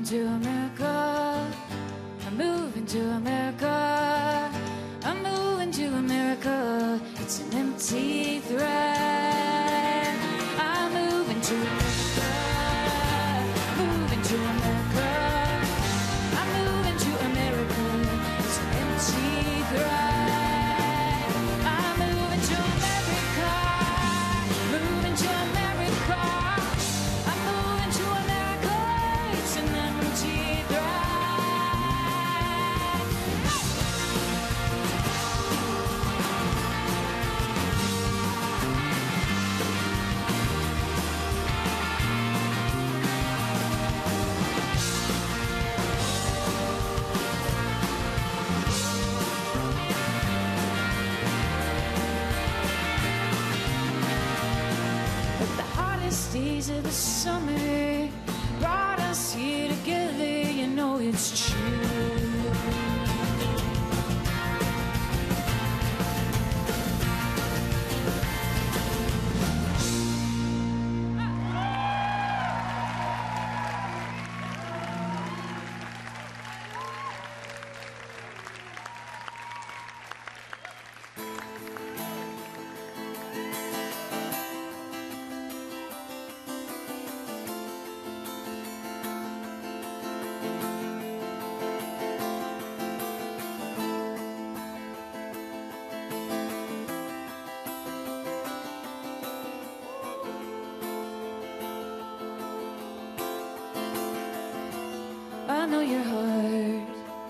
moving to America. I'm moving to America. I'm moving to America. It's an empty threat. I'm moving to America. Moving to America. I'm moving to America. It's an empty threat. I'm moving to America. Moving to America. I'm moving to America. It's an empty threat. But the hottest days of the summer brought us here together, you know it's true. I know your heart,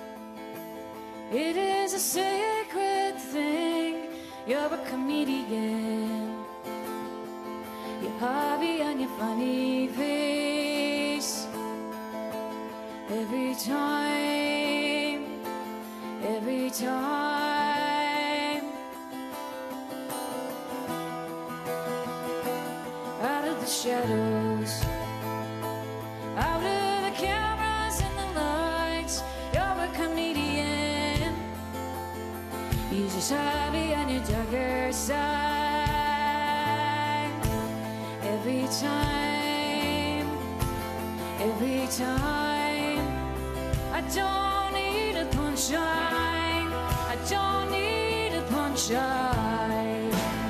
it is a sacred thing. You're a comedian, your hobby and your funny face. Every time, every time, out of the shadows, out of the cameras and the lights, you're a comedian. You just hobby on your darker side. Every time, every time, I don't need a punchline. I don't need a punchline.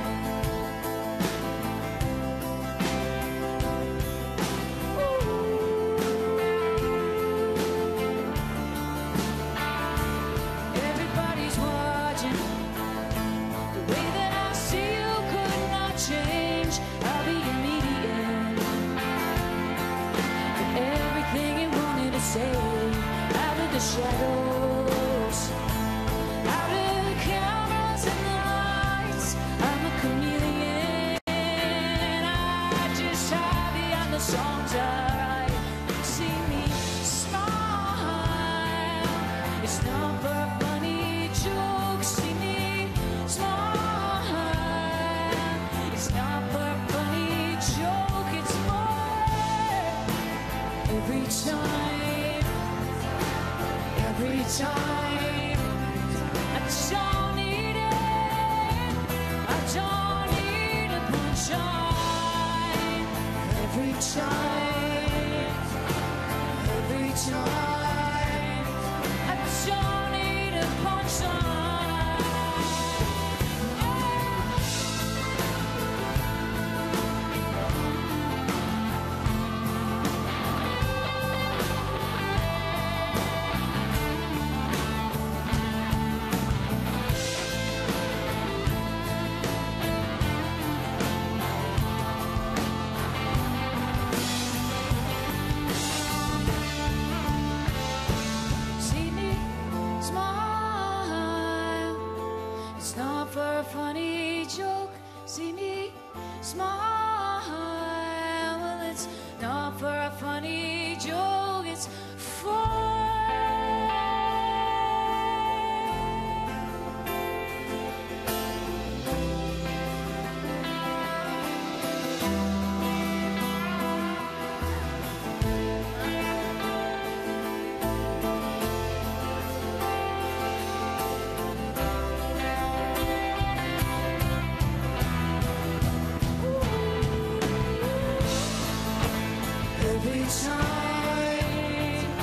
Everybody's watching. The way that I see you could not change. I'll be your median. But everything you wanted to say, out of the shadows, out of the cameras and the lights, I'm a chameleon. I just hobby on the songs I write. See me smile. It's not for a funny joke. See me smile. It's not for a funny joke. It's more. Every time, every time, I don't need it. I don't need a punchline. Every time, every time, I don't need a punchline. See me smile. It's not for a funny joke. See me smile. Well, it's not for a funny joke. It's for. Every time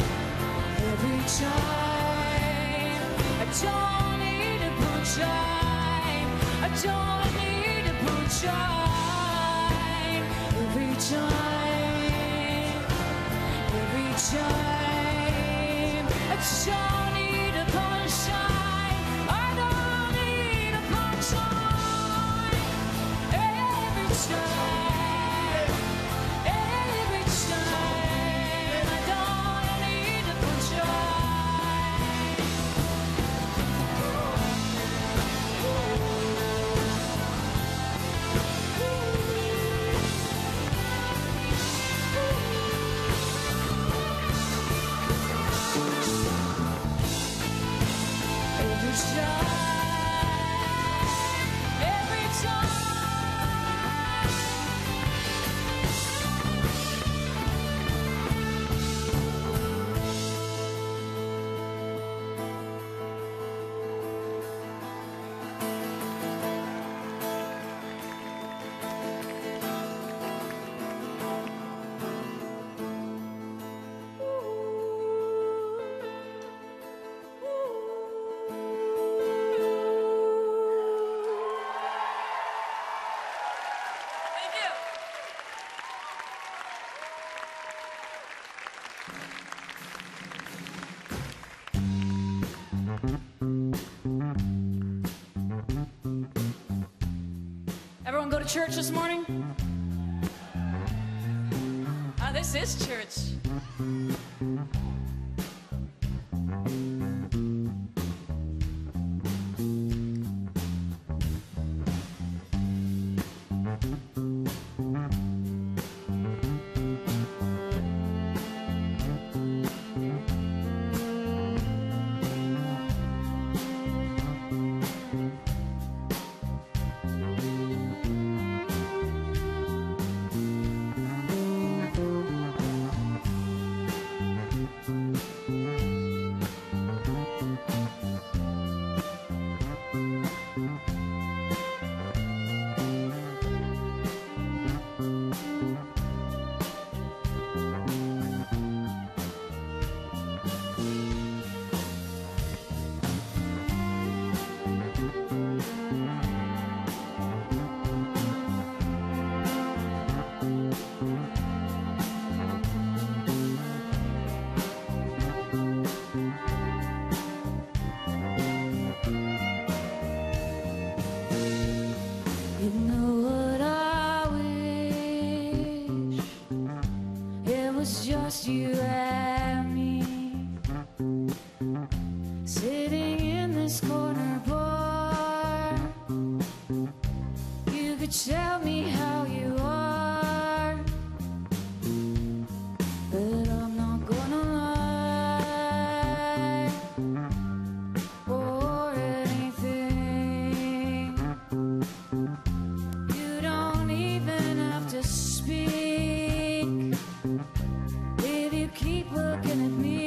time. I don't need to put time. I don't need to put time. Every time, every time. I don't need to put time. I don't need to put time. Every time, every time. I don't need to put time. Every time, every time. Thank you. Everyone go to church this morning? Oh, this is church. You know what I wish? It was just you and me, sitting in this corner bar. You could tell me how you are, but I'm not gonna lie or anything. You don't even have to speak if you keep looking at me.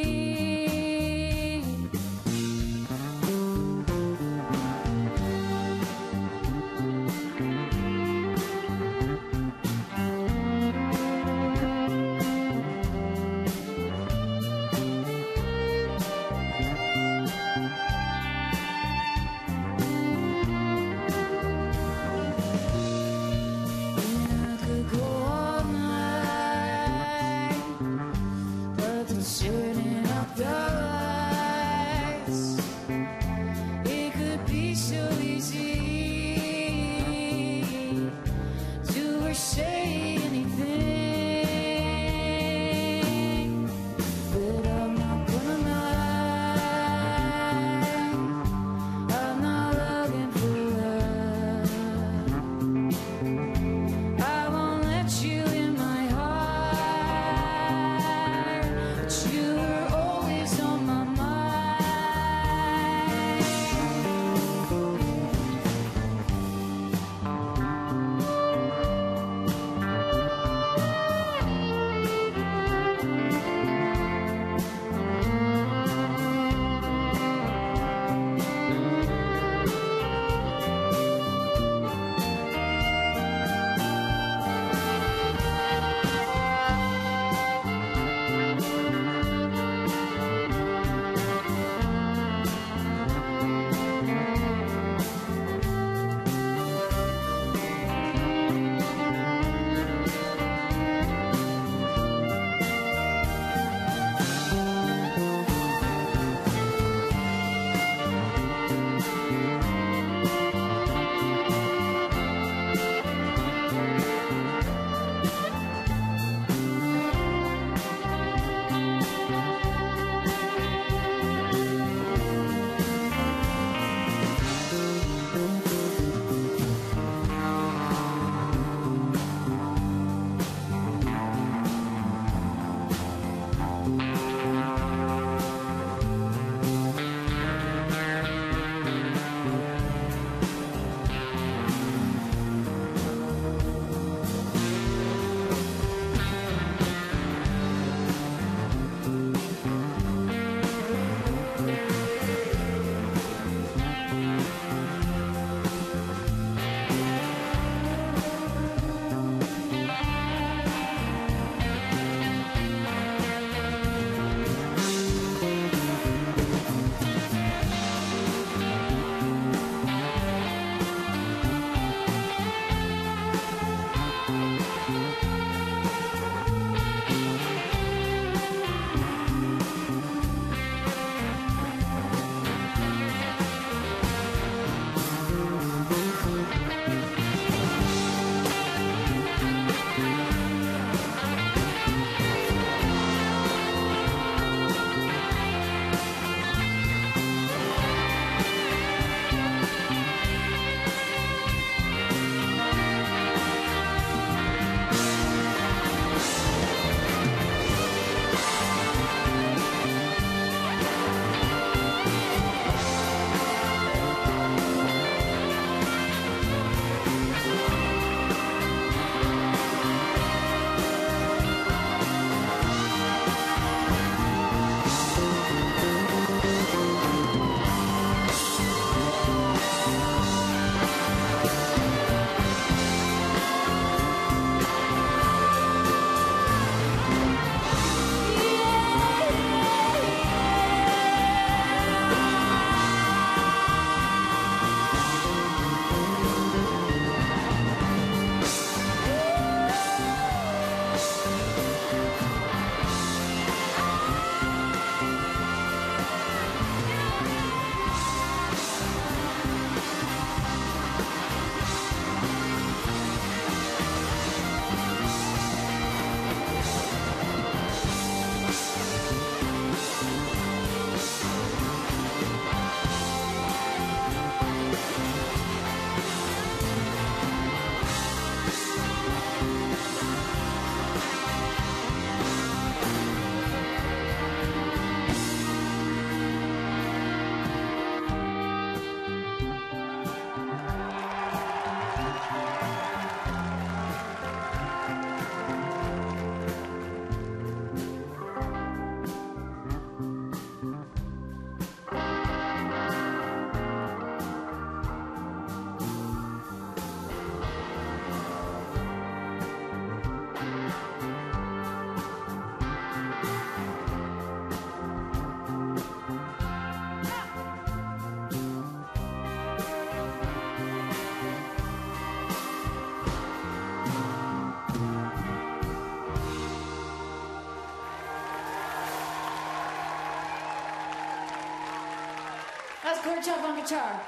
That's Corey Chubb on guitar.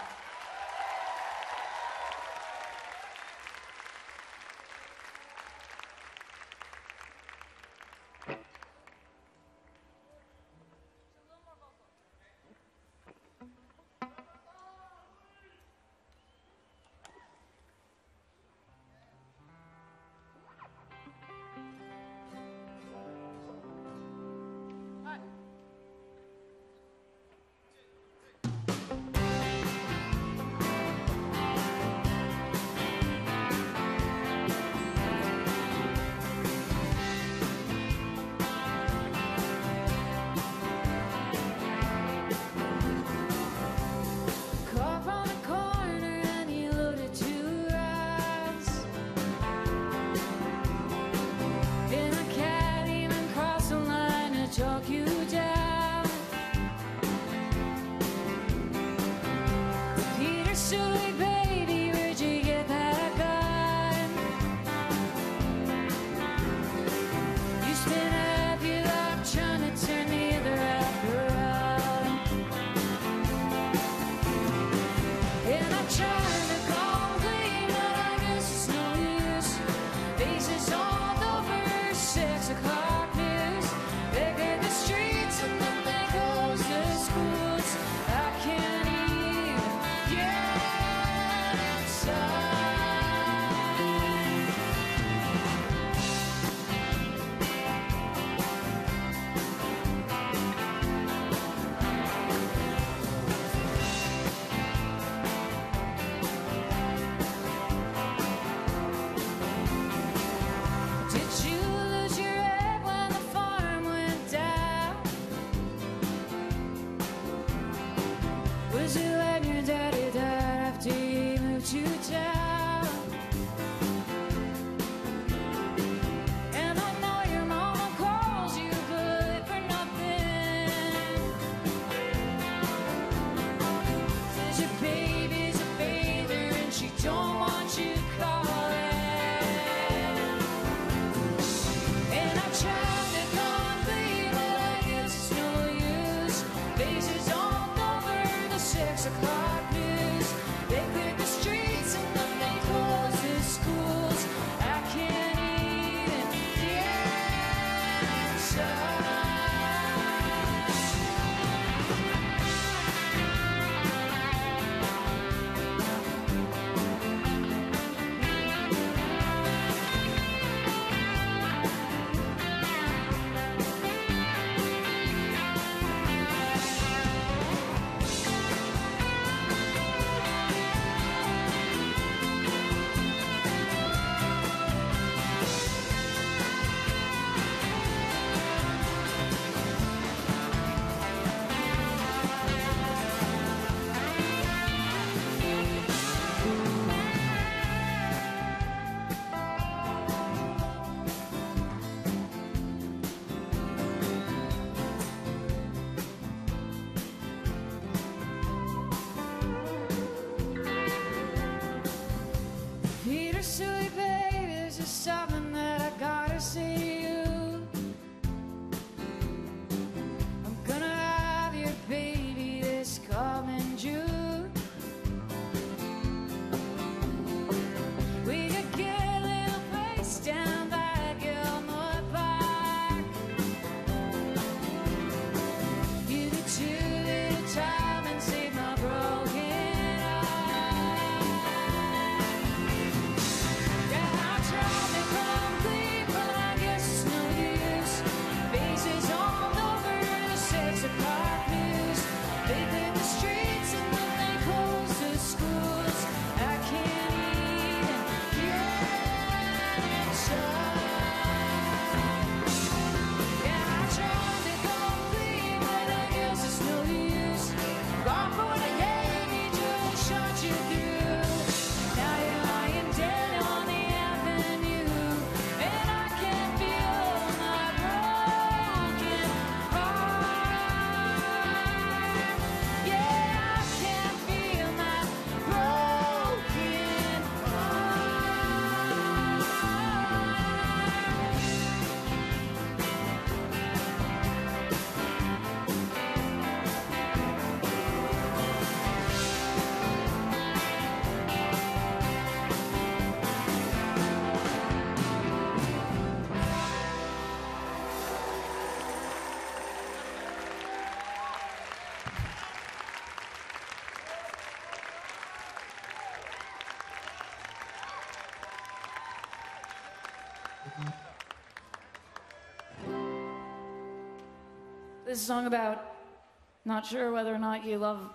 This is a song about not sure whether or not you love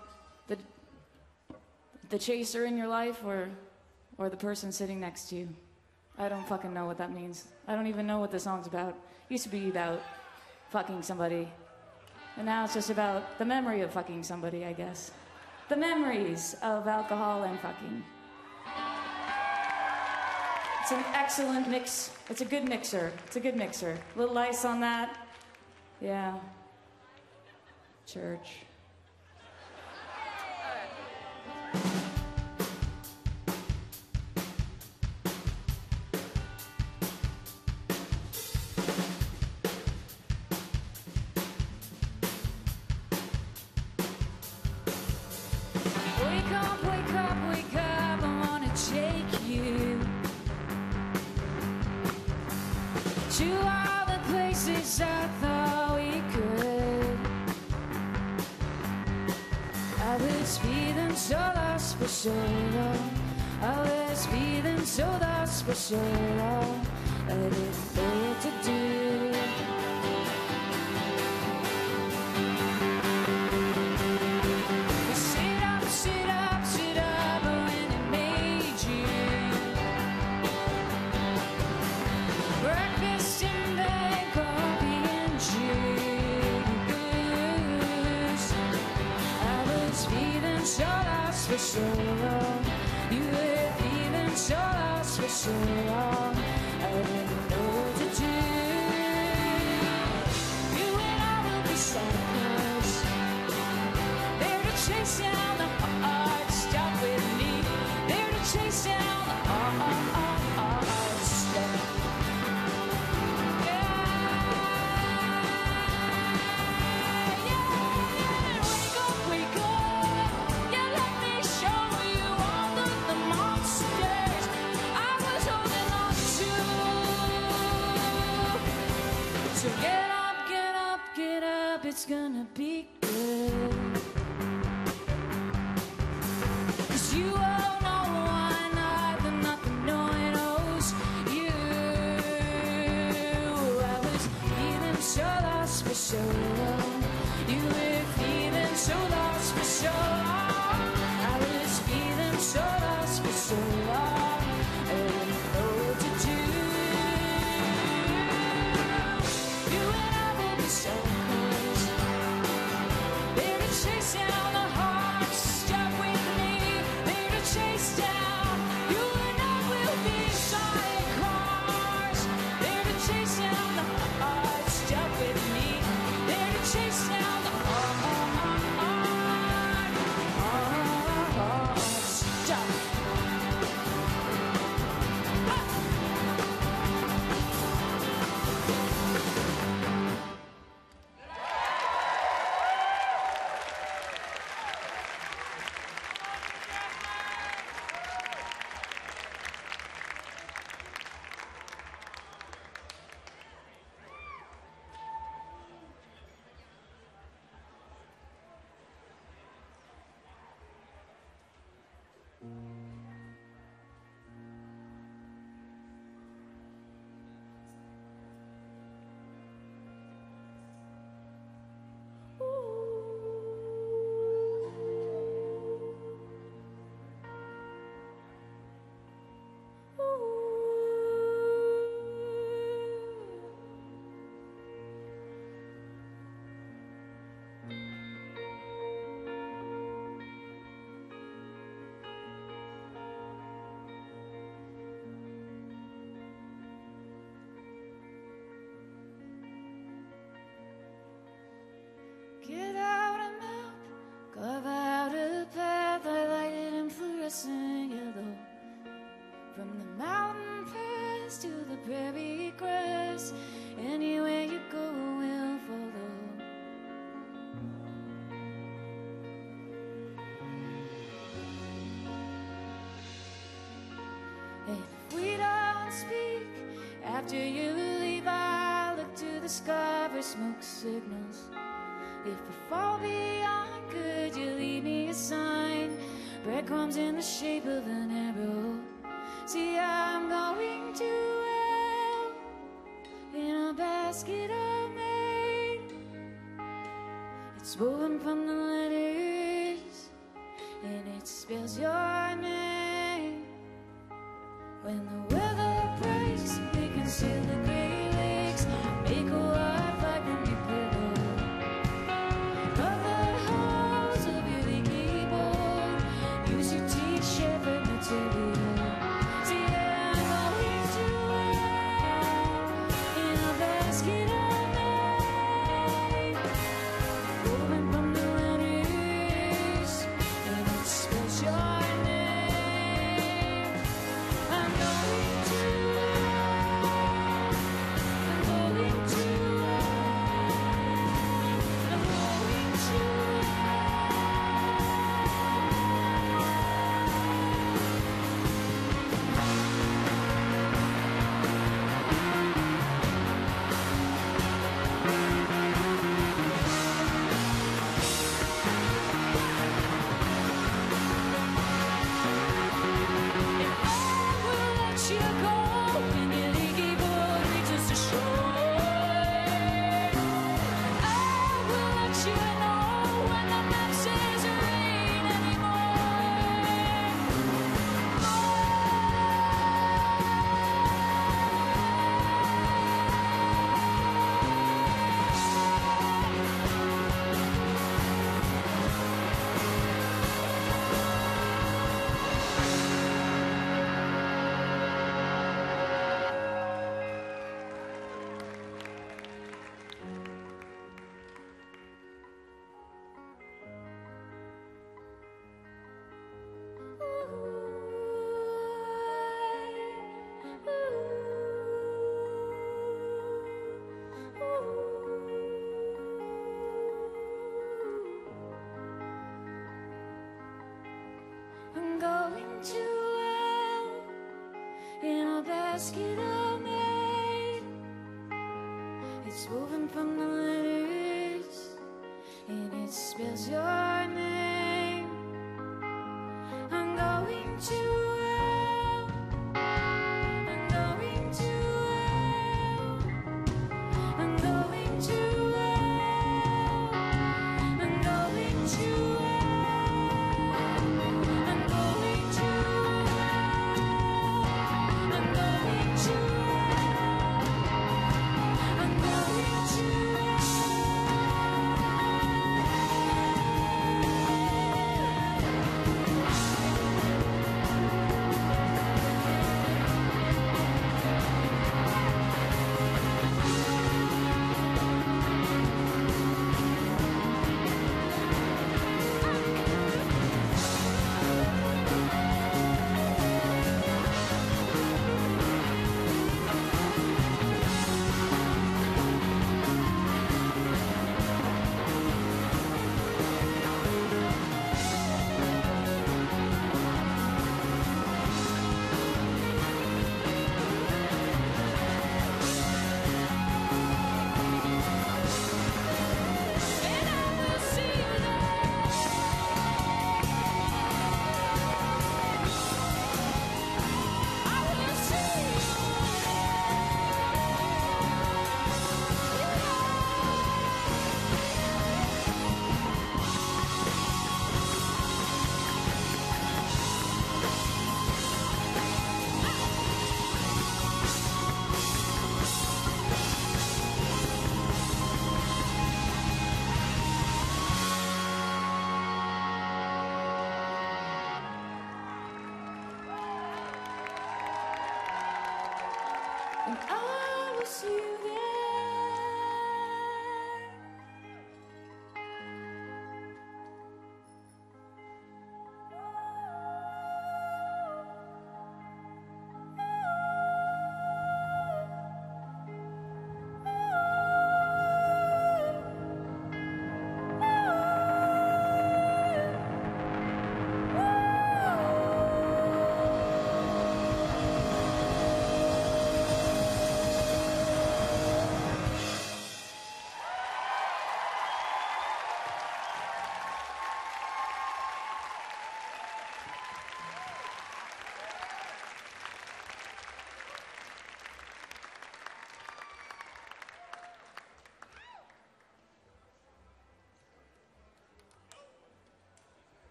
the chaser in your life or the person sitting next to you. I don't fucking know what that means. I don't even know what the song's about. It used to be about fucking somebody. And now it's just about the memory of fucking somebody, I guess. The memories of alcohol and fucking. It's an excellent mix. It's a good mixer. It's a good mixer. A little ice on that. Yeah. Church. Wake up, wake up, wake up, I wanna take you to all the places I thought we could. I was feeling so lost for so long. I was feeling so lost for so long. I didn't know what to do. Sit up, sit up, sit up when it made you. Breakfast in bed, coffee and juice. I was feeling so lost for so long. You were feeling so lost for so long. I didn't know what to do. You and I will be cycles. There to chase down the heart, stop with me. There to chase down the heart, stop. Yeah, yeah. Wake up, yeah, let me show you all of the monsters I was holding on to. So get up, get up, get up, it's gonna be good. 'Cause you all know why not, the nothing no one knows you. I was feeling so lost for so long. You were feeling so lost for so long. I was feeling so lost for so long. I didn't know what to do. You and I will be so close. There to chase down the heart, stop with me. There to chase down. You and I will be sidecars. There to chase down the heart, stop with me. There to chase down the heart, stop. Get out a map, carve out a path, highlighted in fluorescent yellow. From the mountain pass to the prairie grass, anywhere you go we'll follow. And if we don't speak after you leave, I look to the sky for smoke signals. If we fall beyond, could you leave me a sign? Breadcrumbs in the shape of an arrow. See, I'm going to hell in a basket of made. It's woven from the letters, and it spells your name. When the weather breaks, we can sail the Great Lakes, make a white flag from your pillow. Of the halls of your leaky board, use your t-shirt material. See, I'm going to in a basket of made, woven from the letters, and it spells your name. I'm going to I'm going to hell in a basket of made. It's woven from the letters, and it spells your name. I'm going to hell. I'm going to hell. I'm going to hell. I'm going to hell.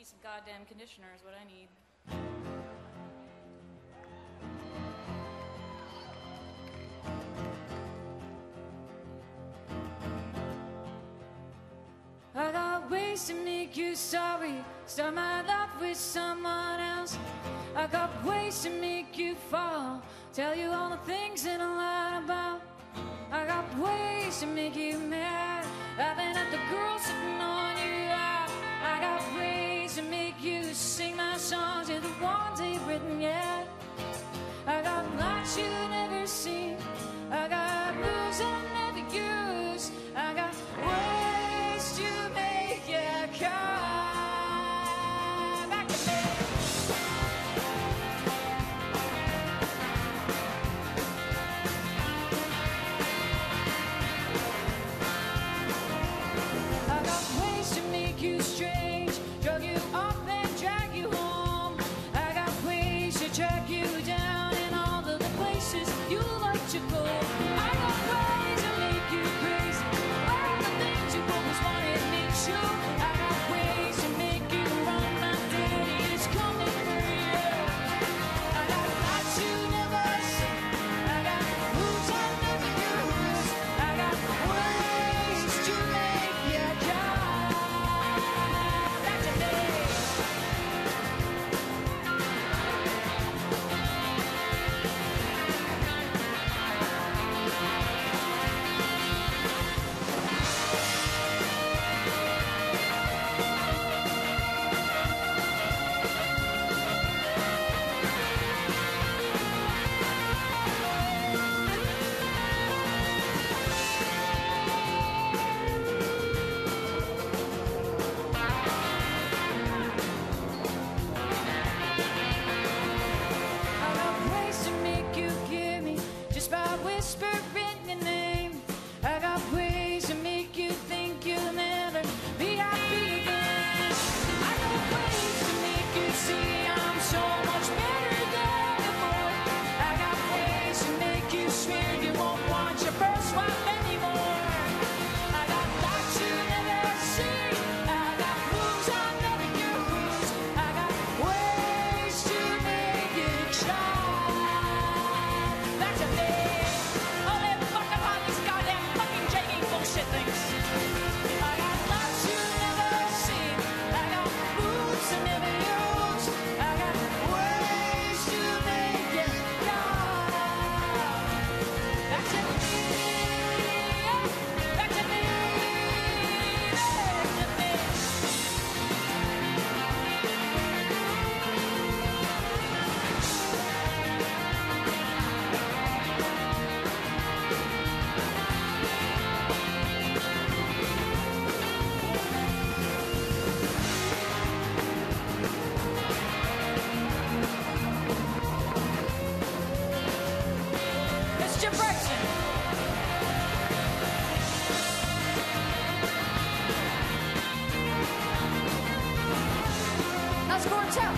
some goddamn conditioner is what I need. I got ways to make you sorry. Start my life with someone else. I got ways to make you fall. Tell you all the things that I lied about. I got ways to make you mad. Laughing at the girls sitting on you out. I got ways to make you sing my songs and the ones ain't written yet. I got lights you never seen. I got moves I never use. I got ways to make you come back to me. I got ways to make you strange, drug you up and drag you home. I got ways to track you down in all of the places you like to go. I got ways to make you crazy, all the things you always wanted me to. I got ways to make you run, my daddy is coming for you. I got lights you never see. I got moves I never use. I got ways to make you come back to me. I got ways to make you give me just by whispering your name. I got ways to make you think you'll never be happy again. I got ways to make you see I'm so much better than before. I got ways to make you swear you won't want your first wife anymore. I got lights you never see. I got moves I never use. I got ways to make you come back to me. Oh, they fuck up all these goddamn fucking janky bullshit things. I got lights you never see. I got moves I never use. I got ways to make you come back to me. Back to me. Back to me. It's Jim Braxton. That's Gortel.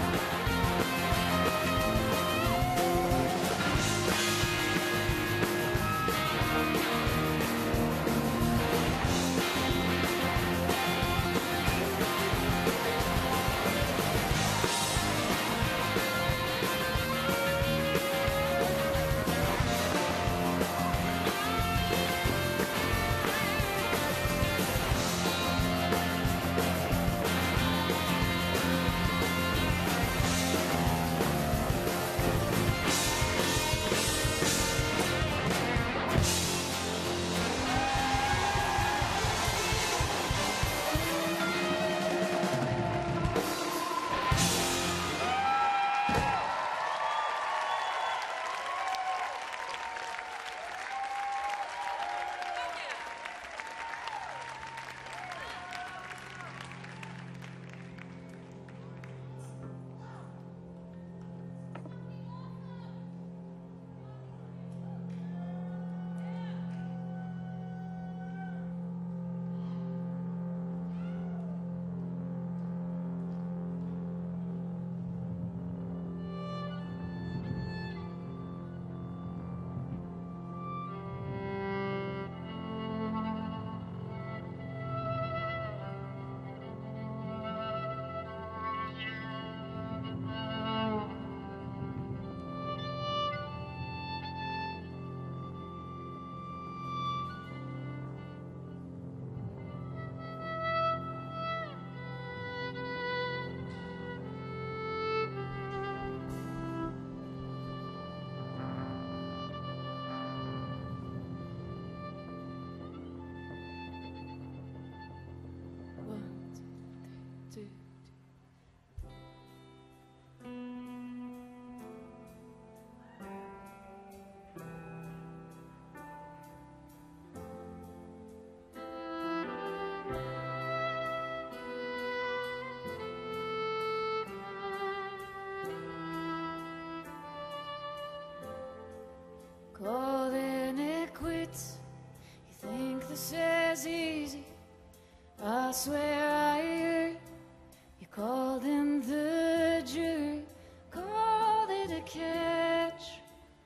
this is easy. I swear I heard you called in the jury, called it a catch,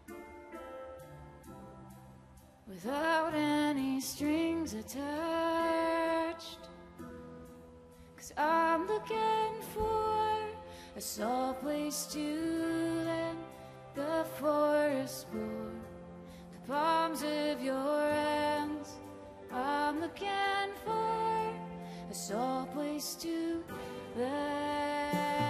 without any strings attached. 'Cause I'm looking for a soft place to land, the forest floor, the palms of your hands. I'm looking for a soft place to land.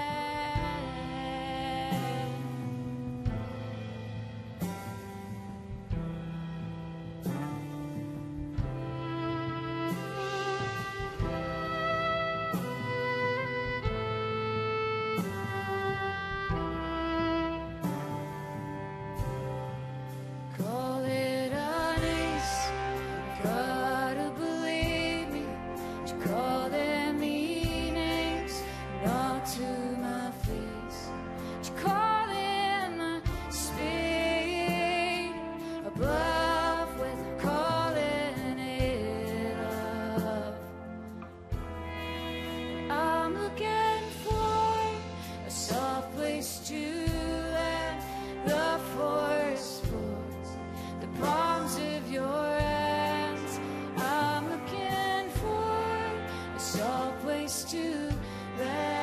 Call it an ace, gotta believe me. You call them meanings, not to my face. You call in a spade, a bluff with calling it love. I'm looking for a soft place to land, the forest floors, the palms of your hands. I'm looking for a soft place to land.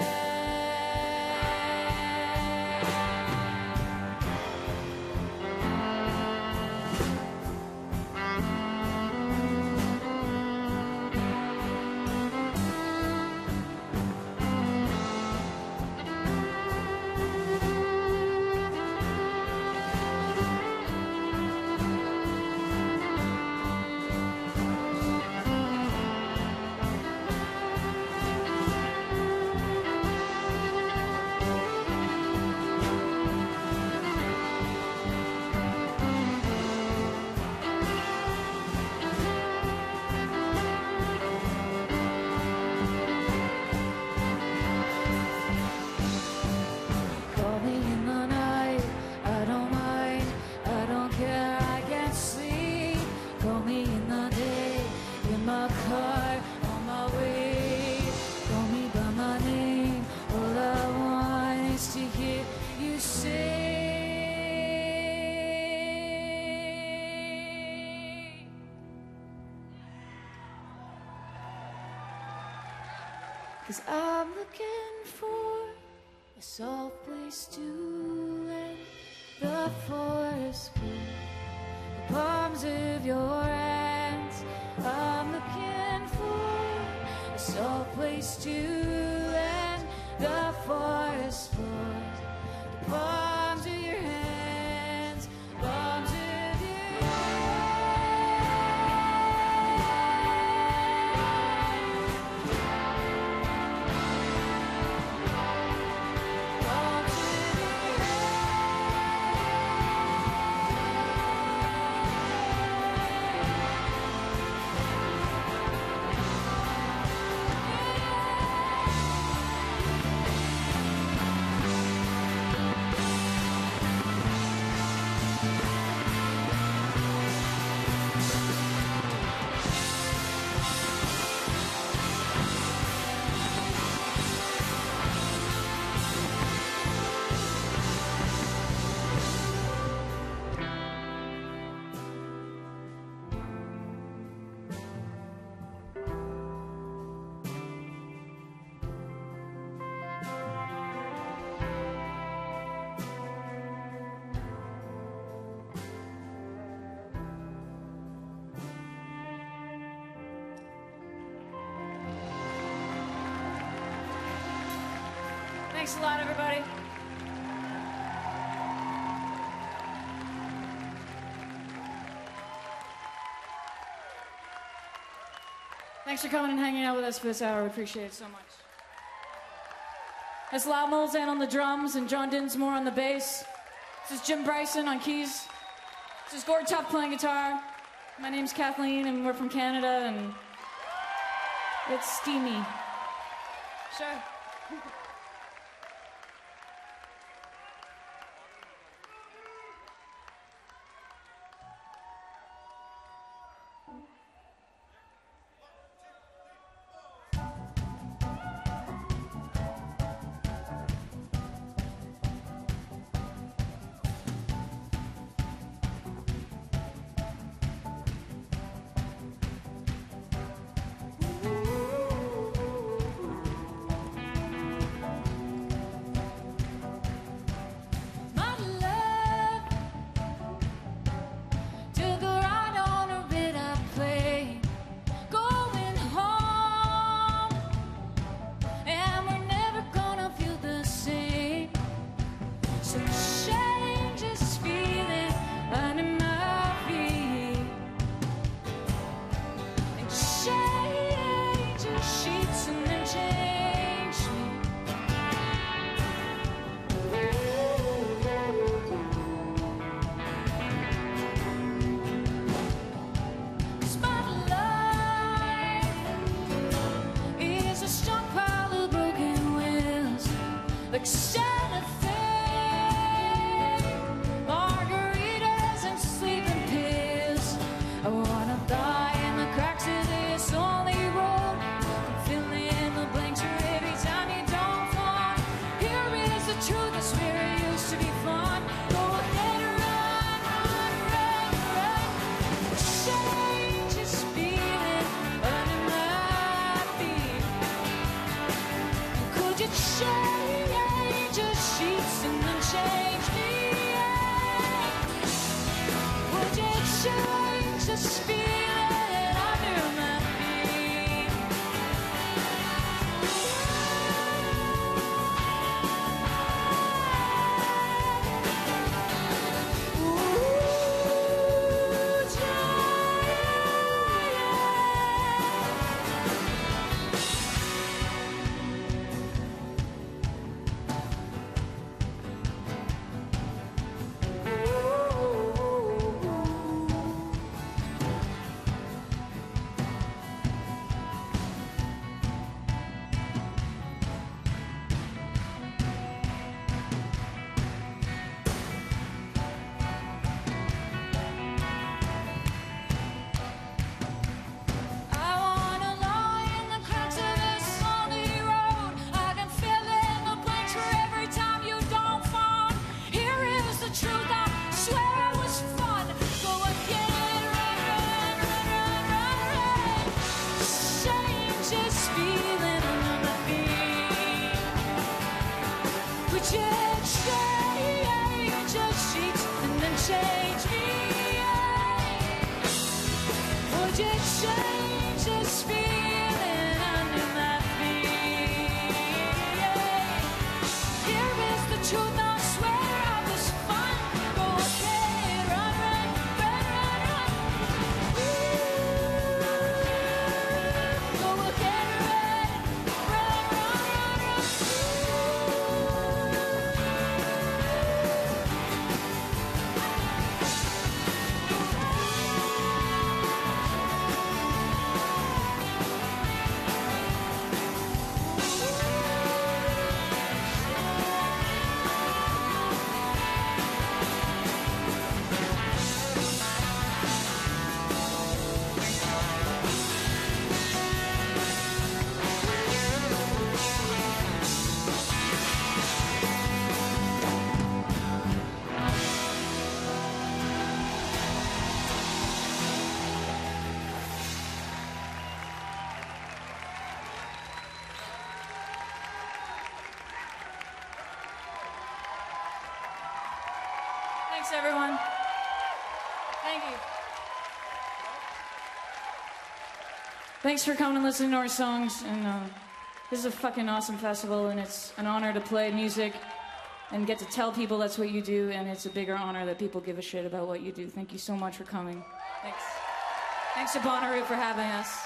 Call me in the night, I don't mind, I don't care, I can't sleep. Call me in the day, in my car, on my way. Call me by my name, all I want is to hear you say. 'Cause I'm looking for a soft place to land, the forest floor, the palms of your hands. I'm looking for a soft place to land, the forest floor, the palms of your hands, palms of your Thanks a lot, everybody. Thanks for coming and hanging out with us for this hour. We appreciate it so much. That's Lyle Molzan on the drums and John Dinsmore on the bass. This is Jim Bryson on keys. This is Gord Tuff playing guitar. My name's Kathleen, and we're from Canada, and it's steamy. Sure. Santa Fe, margaritas and sleeping pills. I wanna die in the cracks of this lonely road, fill in the blanks for every time you don't fall. Here is the truth, I swear it used to be fun. Go ahead and run, run, run, run. Change is feeling under my feet. Could you change your sheets and then change me? Would you change this feeling under my feet? Change me, would you change this feeling under my feet? Here is the truth, I swear I was fun. Go ahead, run, run, run, run, run. Go ahead, run, run, run, run, Thanks, everyone. Thank you. Thanks for coming and listening to our songs. And this is a fucking awesome festival, and it's an honor to play music and get to tell people that's what you do, and it's a bigger honor that people give a shit about what you do. Thank you so much for coming. Thanks. Thanks to Bonnaroo for having us.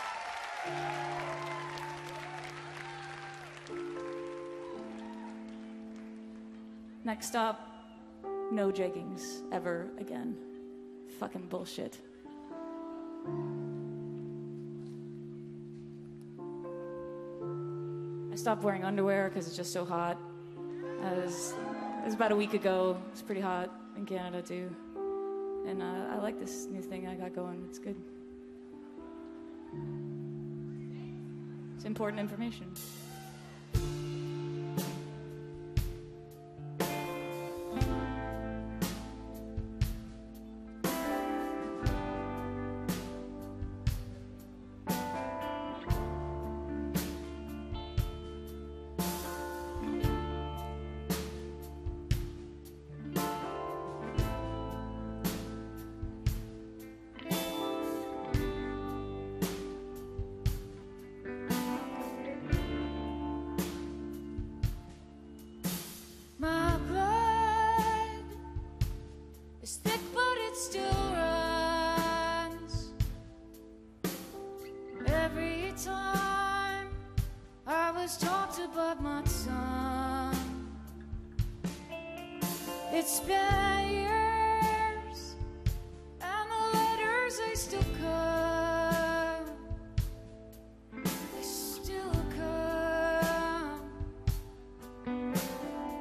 Next up, no jeggings ever again. Fucking bullshit. I stopped wearing underwear because it's just so hot. It was about a week ago. It's pretty hot in Canada too. And I like this new thing I got going. It's good. It's important information. My blood is thick, but it still runs. Every time I was taught to bite my tongue. It's been years, and the letters, they still come. They still come.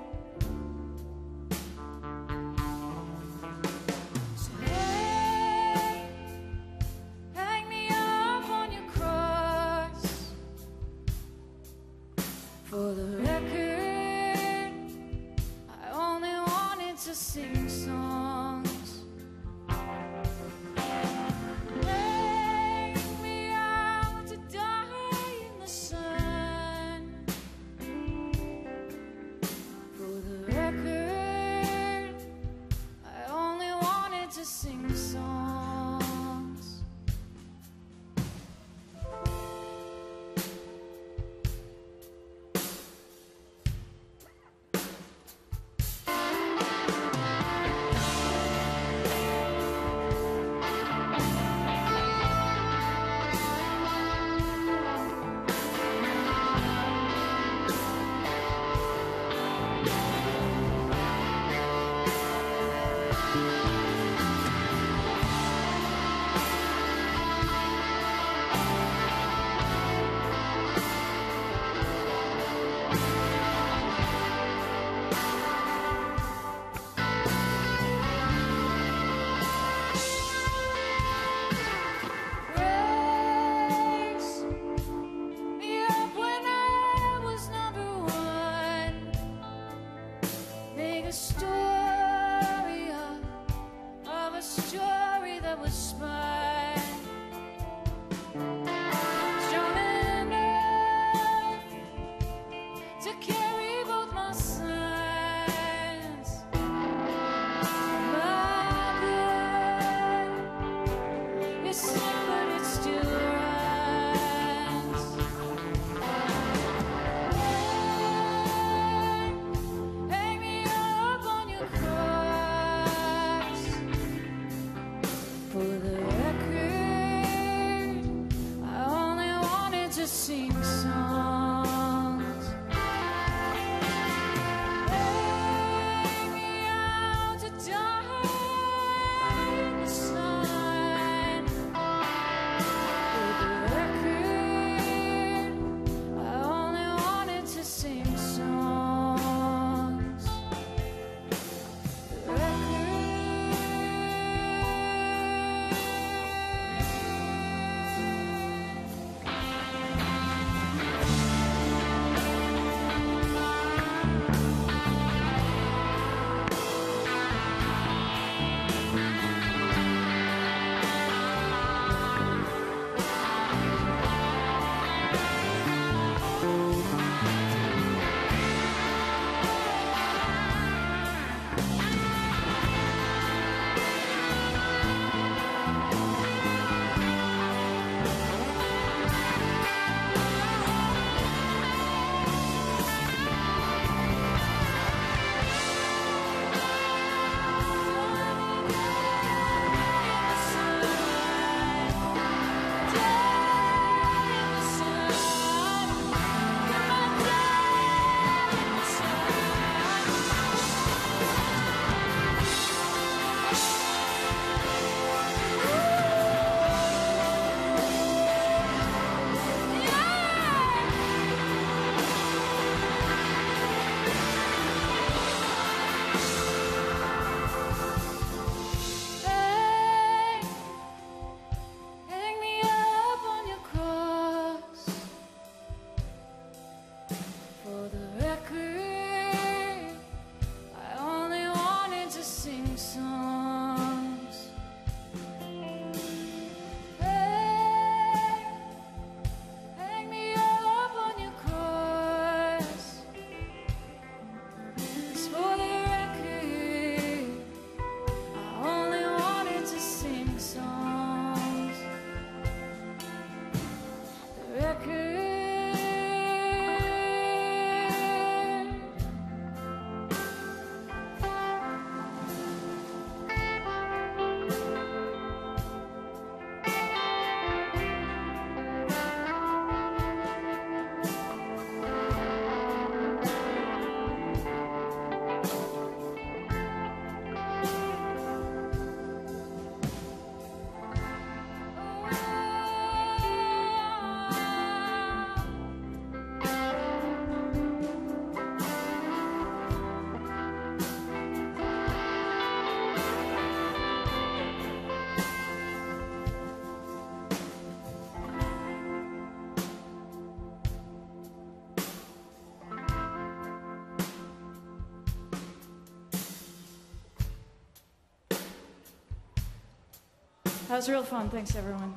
That was real fun. Thanks, everyone.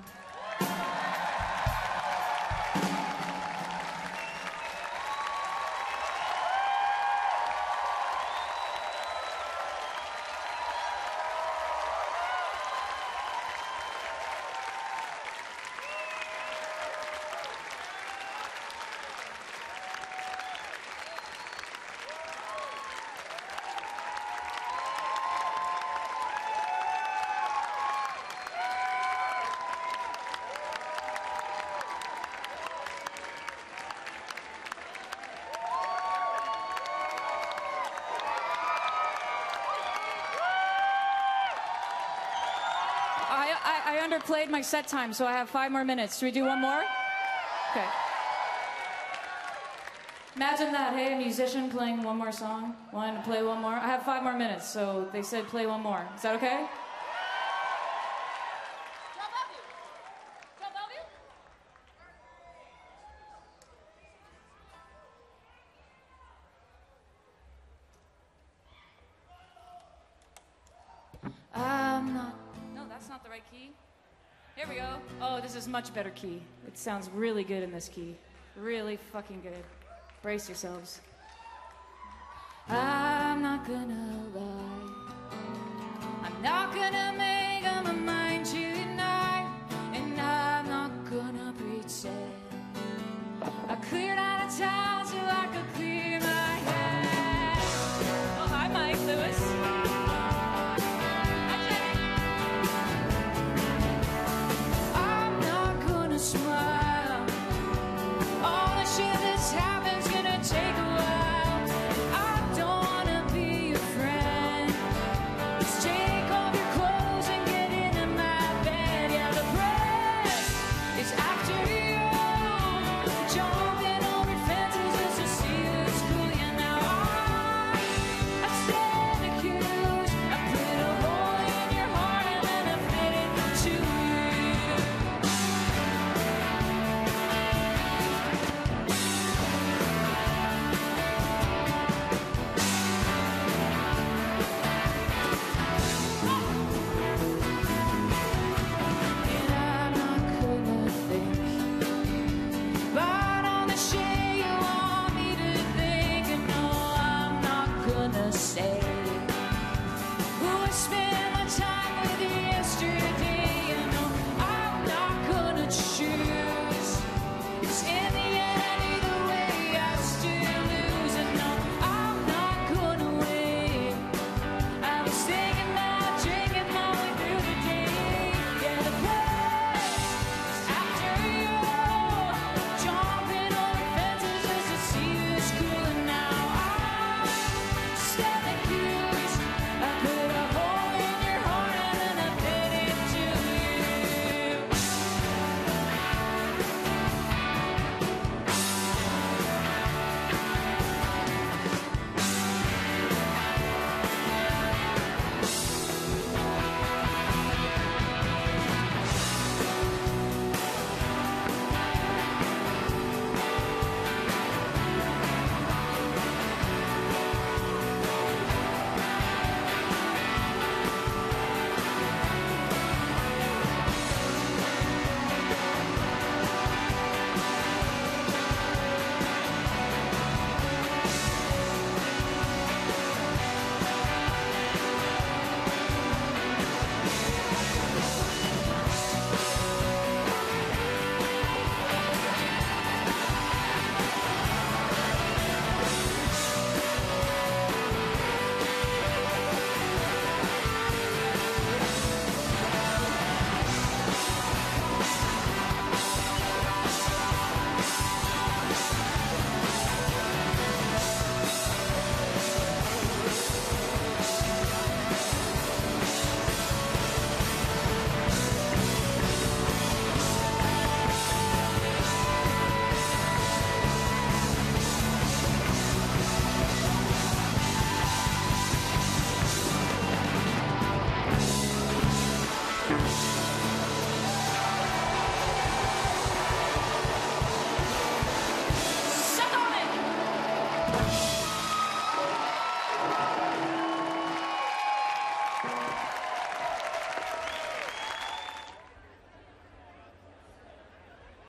I underplayed my set time, so I have 5 more minutes. Should we do one more? Okay. Imagine that, hey, a musician playing one more song, wanting to play one more. I have 5 more minutes, so they said play one more. Is that okay? No, that's not the right key. Here we go. Oh, this is much better key. It sounds really good in this key. Really fucking good. Brace yourselves. I'm not gonna lie. I'm not gonna make up my mind to